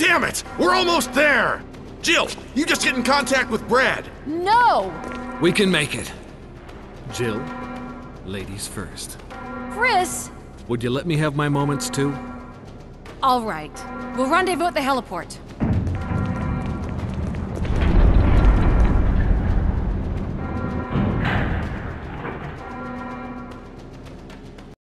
Damn it! We're almost there! Jill, you just get in contact with Brad. No! We can make it. Jill, ladies first. Chris! Would you let me have my moments too? All right. We'll rendezvous at the heliport.